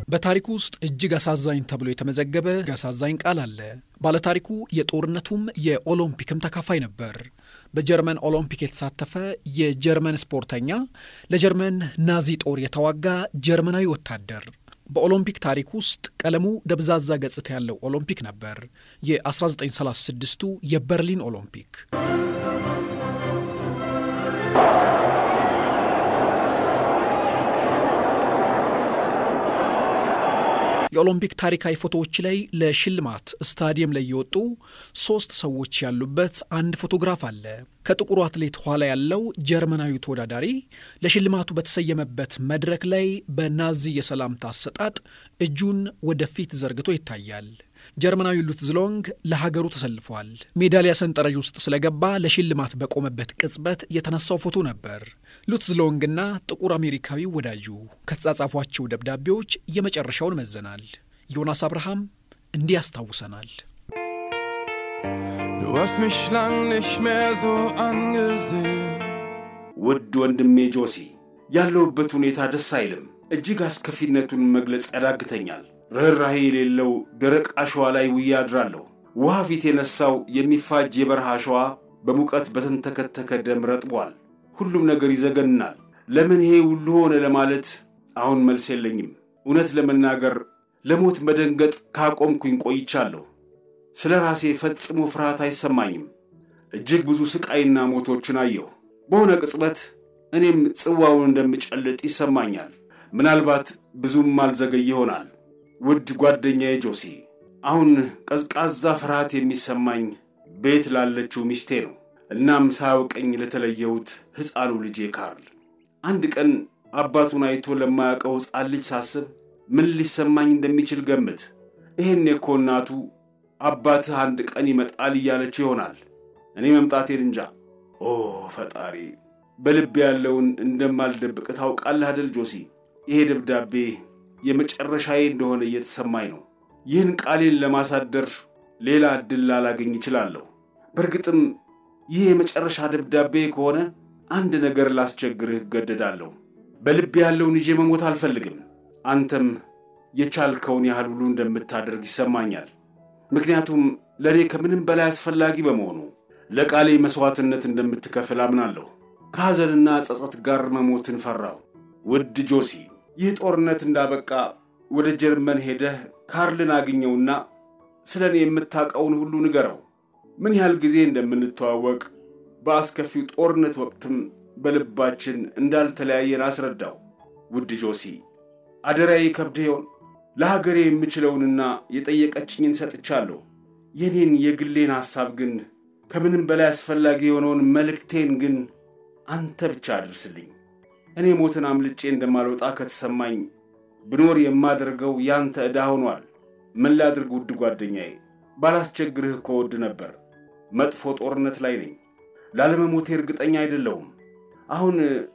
በታሪኩ ውስጥ እጅግ አሳዛኝ ተብሎ የተመዘገበ አሳዛኝ ቃል አለ። ባለታሪኩ የጦርነቱም የኦሎምፒክም ተካፋይ ነበር። በጀርመን ኦሎምፒክ የተሳተፈ የጀርመን ስፖርተኛ፣ ለጀርመን ናዚ ጦር የተዋጋ ጀርመናዊ ወታደር። በኦሎምፒክ ታሪክ ውስጥ ቀለሙ ደብዛዛ ገጽታ ያለው ኦሎምፒክ ነበር የ1936ቱ የበርሊን ኦሎምፒክ። የኦሎምፒክ ታሪካዊ ፎቶዎች ላይ ለሽልማት ስታዲየም ላይ የወጡ 3 ሰዎች ያሉበት አንድ ፎቶግራፍ አለ። ከጥቁሩ አትሌት ኋላ ያለው ጀርመናዊ ተወዳዳሪ ለሽልማቱ በተሰየመበት መድረክ ላይ በናዚ የሰላምታ አሰጣጥ እጁን ወደፊት ዘርግቶ ይታያል። ጀርመናዊ ሉትዝሎንግ ለሀገሩ ተሰልፏል። ሜዳሊያ ሰንጠረዥ ውስጥ ስለገባ ለሽልማት በቆመበት ቅጽበት የተነሳው ፎቶ ነበር። ሉትዝሎንግና ጥቁር አሜሪካዊ ወዳጁ ከተጻጻፏቸው ደብዳቤዎች የመጨረሻውን መዘናል። ዮናስ አብርሃም እንዲህ ያስታውሰናል። Du hast mich lang nicht mehr so angesehen. ውድ ወንድሜ ጆሲ ያለውበት ሁኔታ ደስ አይልም። እጅግ አስከፊነቱን መግለጽ ያዳግተኛል። ርህራሄ የሌለው ደረቅ አሸዋ ላይ ውዬ አድራለሁ። ውሃ ፊት የነሳው የሚፋጅ የበረሃ አሸዋ በሙቀት በተንተከተከ ደም ረጥቧል። ሁሉም ነገር ይዘገንናል። ለምን ይሄ ሁሉ ሆነ ለማለት አሁን መልስ የለኝም። እውነት ለመናገር ለሞት መደንገጥ ካቆምኩኝ ቆይቻለሁ። ስለ ራሴ ፈጽሞ ፍርሃት አይሰማኝም። እጅግ ብዙ ስቃይና ሞቶችን አየሁ። በሆነ ቅጽበት እኔም ጽዋውን እንደምጨልጥ ይሰማኛል። ምናልባት ብዙም አልዘገይ ይሆናል። ውድ ጓደኛዬ ጆሲ፣ አሁን ቀዝቃዛ ፍርሃት የሚሰማኝ ቤት ላለችው ሚስቴ ነው። እናም ሳያውቀኝ ለተለየሁት ሕፃኑ ልጄ ካርል። አንድ ቀን አባቱን አይቶ ለማያውቀው ሕፃን ልጅ ሳስብ ምን ሊሰማኝ እንደሚችል ገምት። ይሄን እኮ እናቱ አባትህ አንድ ቀን ይመጣል እያለችው ይሆናል። እኔ መምጣቴን እንጃ። ኦ ፈጣሪ፣ በልቤ ያለውን እንደማልደብቅ ታውቃለህ አይደል ጆሲ? ይሄ ደብዳቤ የመጨረሻዬ እንደሆነ እየተሰማኝ ነው። ይህን ቃሌን ለማሳደር ሌላ እድል ላላገኝ እችላለሁ። በእርግጥም ይህ የመጨረሻ ደብዳቤ ከሆነ አንድ ነገር ላስቸግርህ እገደዳለሁ። በልቤ ያለውን ይዤ መሞት አልፈልግም። አንተም የቻልከውን ያህል ሁሉ እንደምታደርግ ይሰማኛል። ምክንያቱም ለኔ ከምንም በላይ አስፈላጊ በመሆኑ ለቃሌ መስዋዕትነት እንደምትከፍል አምናለሁ። ከሐዘንና ጸጸት ጋር መሞትን ፈራው። ውድ ጆሲ፣ ይህ ጦርነት እንዳበቃ ወደ ጀርመን ሄደህ ካርልን አግኘውና ስለኔ የምታውቀውን ሁሉ ንገረው። ምን ያህል ጊዜ እንደምንተዋወቅ፣ በአስከፊው ጦርነት ወቅትም በልባችን እንዳልተለያየን አስረዳው። ውድ ጆሲ፣ አደራዬ ከብድህ ይሆን? ለሀገሬ የምችለውንና የጠየቀችኝን ሰጥቻለሁ። የኔን የግሌን ሐሳብ ግን ከምንም በላይ አስፈላጊ የሆነውን መልእክቴን ግን አንተ ብቻ አድርስልኝ። እኔ ሞትን አምልጬ እንደማልወጣ ከተሰማኝ ብኖር የማደርገው ያንተ ዕዳ ሆኗል። ምን ላድርግ ውድ ጓደኛዬ? ባላስቸግርህ እኮ ወድ ነበር። መጥፎ ጦርነት ላይ ነኝ። ላለመሞቴ እርግጠኛ አይደለሁም። አሁን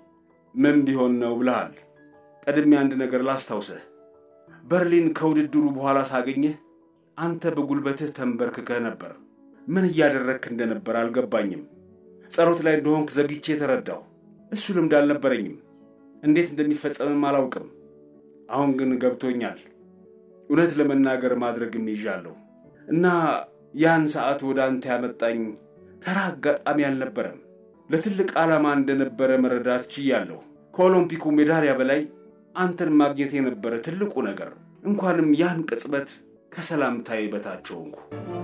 ምን ቢሆን ነው ብለሃል? ቀድሜ አንድ ነገር ላስታውስህ። በርሊን ከውድድሩ በኋላ ሳገኝህ አንተ በጉልበትህ ተንበርክከህ ነበር። ምን እያደረክ እንደነበር አልገባኝም። ጸሎት ላይ እንደሆንክ ዘግቼ ተረዳው። እሱ ልምድ አልነበረኝም። እንዴት እንደሚፈጸምም አላውቅም። አሁን ግን ገብቶኛል። እውነት ለመናገር ማድረግም ይዣለሁ እና ያን ሰዓት ወደ አንተ ያመጣኝ ተራ አጋጣሚ አልነበረም። ለትልቅ ዓላማ እንደነበረ መረዳት ችያለሁ። ከኦሎምፒኩ ሜዳሊያ በላይ አንተን ማግኘት የነበረ ትልቁ ነገር። እንኳንም ያን ቅጽበት ከሰላምታዬ በታች ሆንኩ።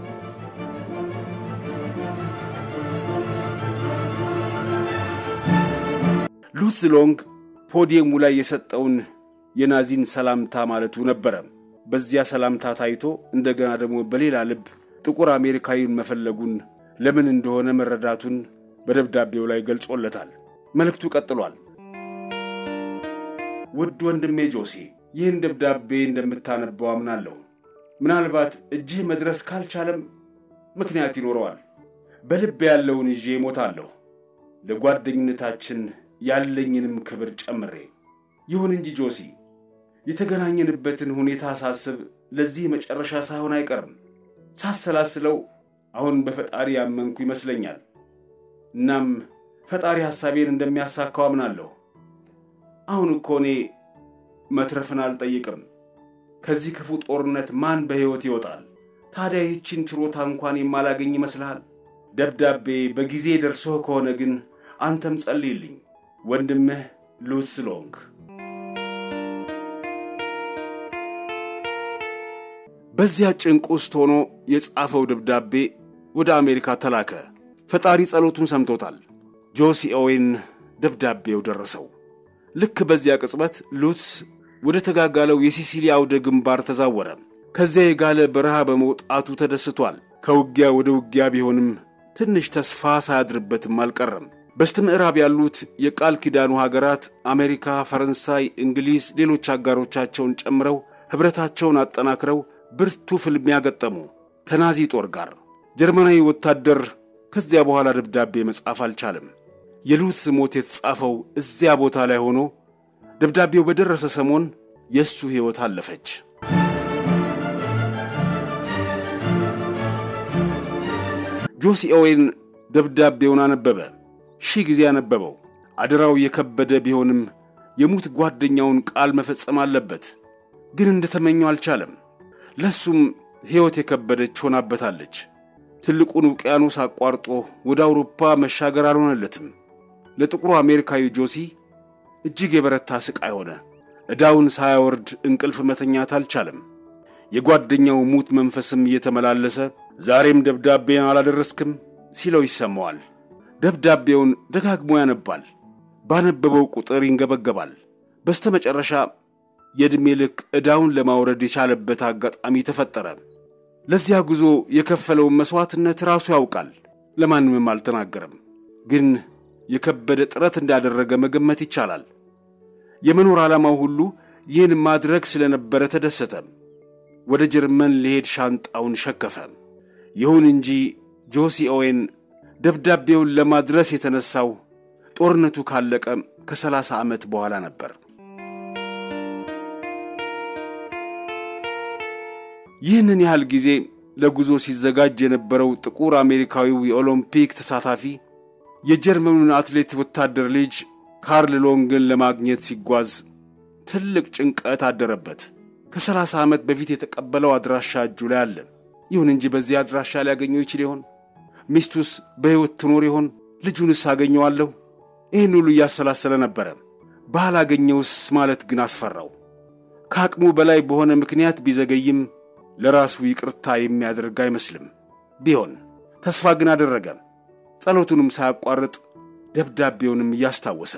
ሉትዝሎንግ ፖዲየሙ ላይ የሰጠውን የናዚን ሰላምታ ማለቱ ነበረ። በዚያ ሰላምታ ታይቶ እንደገና ደግሞ በሌላ ልብ ጥቁር አሜሪካዊን መፈለጉን ለምን እንደሆነ መረዳቱን በደብዳቤው ላይ ገልጾለታል። መልእክቱ ቀጥሏል። ውድ ወንድሜ ጆሲ፣ ይህን ደብዳቤ እንደምታነበው አምናለሁ። ምናልባት እጅህ መድረስ ካልቻለም ምክንያት ይኖረዋል። በልብ ያለውን ይዤ እሞታለሁ፣ ለጓደኝነታችን ያለኝንም ክብር ጨምሬ። ይሁን እንጂ ጆሲ፣ የተገናኘንበትን ሁኔታ ሳስብ ለዚህ መጨረሻ ሳይሆን አይቀርም። ሳሰላስለው አሁን በፈጣሪ ያመንኩ ይመስለኛል። እናም ፈጣሪ ሐሳቤን እንደሚያሳካው አምናለሁ። አሁን እኮ እኔ መትረፍን አልጠይቅም። ከዚህ ክፉ ጦርነት ማን በሕይወት ይወጣል? ታዲያ ይህችን ችሮታ እንኳን የማላገኝ ይመስልሃል? ደብዳቤ በጊዜ ደርሶ ከሆነ ግን አንተም ጸልይልኝ። ወንድምህ ሉትስ ሎንግ። በዚያ ጭንቅ ውስጥ ሆኖ የጻፈው ደብዳቤ ወደ አሜሪካ ተላከ። ፈጣሪ ጸሎቱን ሰምቶታል። ጆሲ ኦዌን ደብዳቤው ደረሰው። ልክ በዚያ ቅጽበት ሉትስ ወደ ተጋጋለው የሲሲሊ አውደ ግንባር ተዛወረ። ከዚያ የጋለ በረሃ በመውጣቱ ተደስቷል። ከውጊያ ወደ ውጊያ ቢሆንም ትንሽ ተስፋ ሳያድርበትም አልቀረም። በስተምዕራብ ያሉት የቃል ኪዳኑ ሀገራት አሜሪካ፣ ፈረንሳይ፣ እንግሊዝ ሌሎች አጋሮቻቸውን ጨምረው ህብረታቸውን አጠናክረው ብርቱ ፍልሚያ ገጠሙ ከናዚ ጦር ጋር። ጀርመናዊ ወታደር ከዚያ በኋላ ደብዳቤ መጻፍ አልቻለም። የሉትስ ሞት የተጻፈው እዚያ ቦታ ላይ ሆኖ ደብዳቤው በደረሰ ሰሞን የሱ ሕይወት አለፈች። ጆሲ ኦዌን ደብዳቤውን አነበበ። ሺህ ጊዜ አነበበው። አደራው የከበደ ቢሆንም የሙት ጓደኛውን ቃል መፈጸም አለበት። ግን እንደተመኘው አልቻለም። ለሱም ሕይወት የከበደች ሆናበታለች። ትልቁን ውቅያኖስ አቋርጦ ወደ አውሮፓ መሻገር አልሆነለትም። ለጥቁሩ አሜሪካዊ ጆሲ እጅግ የበረታ ስቃይ ሆነ። ዕዳውን ሳያወርድ እንቅልፍ መተኛት አልቻለም። የጓደኛው ሙት መንፈስም እየተመላለሰ ዛሬም ደብዳቤን አላደረስክም ሲለው ይሰማዋል። ደብዳቤውን ደጋግሞ ያነባል። ባነበበው ቁጥር ይንገበገባል። በስተመጨረሻ የዕድሜ ልክ ዕዳውን ለማውረድ የቻለበት አጋጣሚ ተፈጠረ። ለዚያ ጉዞ የከፈለውን መስዋዕትነት ራሱ ያውቃል። ለማንምም አልተናገረም። ግን የከበደ ጥረት እንዳደረገ መገመት ይቻላል። የመኖር ዓላማው ሁሉ ይህን ማድረግ ስለነበረ ተደሰተ። ወደ ጀርመን ሊሄድ ሻንጣውን ሸከፈ። ይሁን እንጂ ጆሲ ኦዌን ደብዳቤውን ለማድረስ የተነሳው ጦርነቱ ካለቀ ከ30 ዓመት በኋላ ነበር። ይህንን ያህል ጊዜ ለጉዞ ሲዘጋጅ የነበረው ጥቁር አሜሪካዊው የኦሎምፒክ ተሳታፊ የጀርመኑን አትሌት ወታደር ልጅ ካርል ሎንግን ለማግኘት ሲጓዝ ትልቅ ጭንቀት አደረበት። ከ30 ዓመት በፊት የተቀበለው አድራሻ እጁ ላይ አለ። ይሁን እንጂ በዚህ አድራሻ ሊያገኘው ይችል ይሆን? ሚስቱስ በሕይወት ትኖር ይሆን? ልጁንስ አገኘዋለሁ? ይህን ሁሉ እያሰላሰለ ነበረ። ባላገኘውስ ማለት ግን አስፈራው። ከአቅሙ በላይ በሆነ ምክንያት ቢዘገይም ለራሱ ይቅርታ የሚያደርግ አይመስልም። ቢሆን ተስፋ ግን አደረገ። ጸሎቱንም ሳያቋርጥ ደብዳቤውንም እያስታወሰ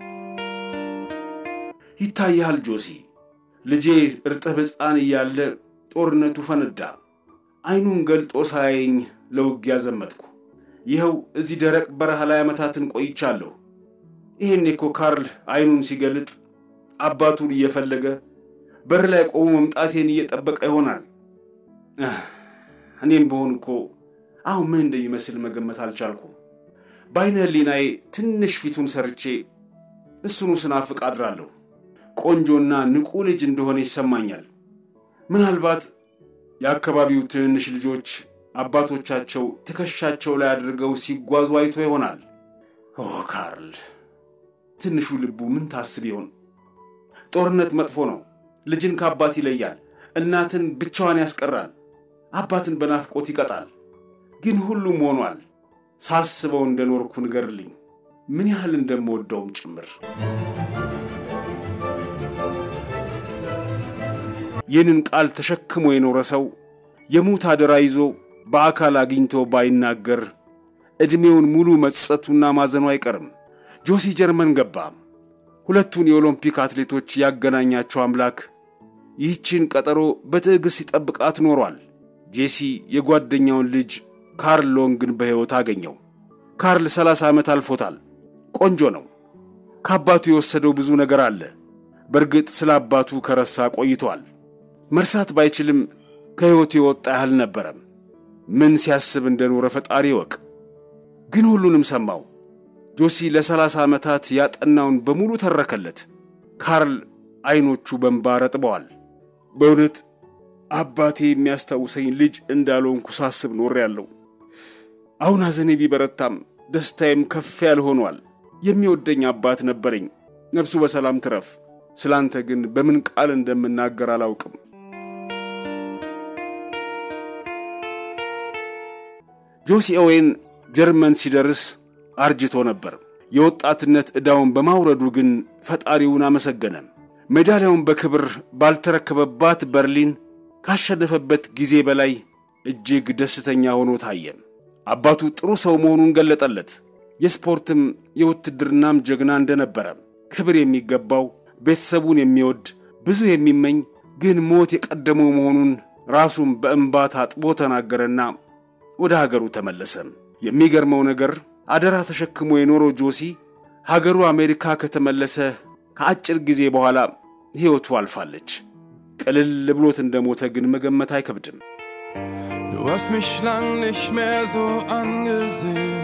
ይታያል። ጆሲ ልጄ እርጥብ ሕፃን እያለ ጦርነቱ ፈነዳ። አይኑን ገልጦ ሳያየኝ ለውጊያ ዘመትኩ። ይኸው እዚህ ደረቅ በረሃ ላይ ዓመታትን ቆይቻለሁ። ይሄኔ እኮ ካርል አይኑን ሲገልጥ አባቱን እየፈለገ በር ላይ ቆሞ መምጣቴን እየጠበቀ ይሆናል። እኔም በሆን እኮ አሁን ምን እንደሚመስል መገመት አልቻልኩም። በዓይነ ሕሊናዬ ትንሽ ፊቱን ሰርቼ እሱኑ ስናፍቅ አድራለሁ። ቆንጆና ንቁ ልጅ እንደሆነ ይሰማኛል። ምናልባት የአካባቢው ትንሽ ልጆች አባቶቻቸው ትከሻቸው ላይ አድርገው ሲጓዙ አይቶ ይሆናል። ካርል ትንሹ ልቡ ምን ታስብ ይሆን? ጦርነት መጥፎ ነው። ልጅን ከአባት ይለያል። እናትን ብቻዋን ያስቀራል። አባትን በናፍቆት ይቀጣል። ግን ሁሉም ሆኗል። ሳስበው እንደኖርኩ ንገርልኝ፣ ምን ያህል እንደምወደውም ጭምር። ይህንን ቃል ተሸክሞ የኖረ ሰው የሙት አደራ ይዞ በአካል አግኝቶ ባይናገር ዕድሜውን ሙሉ መጸቱና ማዘኑ አይቀርም። ጆሲ ጀርመን ገባ። ሁለቱን የኦሎምፒክ አትሌቶች ያገናኛቸው አምላክ ይህችን ቀጠሮ በትዕግስት ሲጠብቃት ኖሯል። ጄሲ የጓደኛውን ልጅ ካርል ሎንግን በሕይወት አገኘው። ካርል 30 ዓመት አልፎታል። ቆንጆ ነው። ከአባቱ የወሰደው ብዙ ነገር አለ። በእርግጥ ስለ አባቱ ከረሳ ቆይቷል። መርሳት ባይችልም ከሕይወቱ የወጣ ያህል ነበረ። ምን ሲያስብ እንደኖረ ፈጣሪ ይወቅ። ግን ሁሉንም ሰማው። ጆሲ ለ30 ዓመታት ያጠናውን በሙሉ ተረከለት። ካርል አይኖቹ በእንባ ረጥበዋል። በእውነት አባቴ የሚያስታውሰኝ ልጅ እንዳልሆንኩ ሳስብ ኖሬያለሁ። አሁን ሐዘኔ ቢበረታም ደስታዬም ከፍ ያለ ሆኗል። የሚወደኝ አባት ነበረኝ። ነፍሱ በሰላም ትረፍ። ስላንተ ግን በምን ቃል እንደምናገር አላውቅም። ጆሲ ኦዌን ጀርመን ሲደርስ አርጅቶ ነበር። የወጣትነት ዕዳውን በማውረዱ ግን ፈጣሪውን አመሰገነ። ሜዳሊያውን በክብር ባልተረከበባት በርሊን ካሸነፈበት ጊዜ በላይ እጅግ ደስተኛ ሆኖ ታየ። አባቱ ጥሩ ሰው መሆኑን ገለጠለት። የስፖርትም የውትድርናም ጀግና እንደነበረ፣ ክብር የሚገባው ቤተሰቡን የሚወድ ብዙ የሚመኝ ግን ሞት የቀደመው መሆኑን ራሱን በእንባ ታጥቦ ተናገረና ወደ ሀገሩ ተመለሰ። የሚገርመው ነገር አደራ ተሸክሞ የኖረው ጆሲ ሀገሩ አሜሪካ ከተመለሰ ከአጭር ጊዜ በኋላ ሕይወቱ አልፋለች። ቅልል ብሎት እንደሞተ ግን መገመት አይከብድም። Du hast mich lang nicht mehr so angesehen,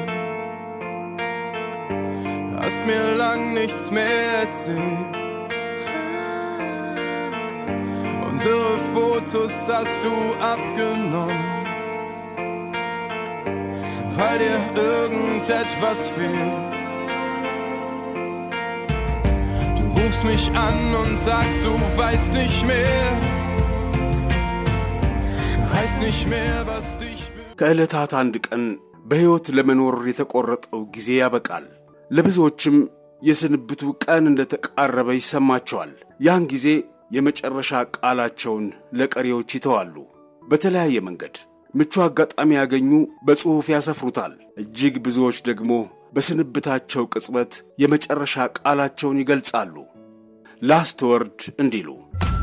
hast mir lang nichts mehr erzählt. Unsere Fotos hast du abgenommen, weil dir irgendetwas fehlt. Du rufst mich an und sagst, du weißt nicht mehr, weißt nicht mehr, was dich ከዕለታት አንድ ቀን በሕይወት ለመኖር የተቆረጠው ጊዜ ያበቃል። ለብዙዎችም የስንብቱ ቀን እንደተቃረበ ይሰማቸዋል። ያን ጊዜ የመጨረሻ ቃላቸውን ለቀሪዎች ይተዋሉ። በተለያየ መንገድ ምቹ አጋጣሚ ያገኙ በጽሑፍ ያሰፍሩታል። እጅግ ብዙዎች ደግሞ በስንብታቸው ቅጽበት የመጨረሻ ቃላቸውን ይገልጻሉ። ላስት ወርድ እንዲሉ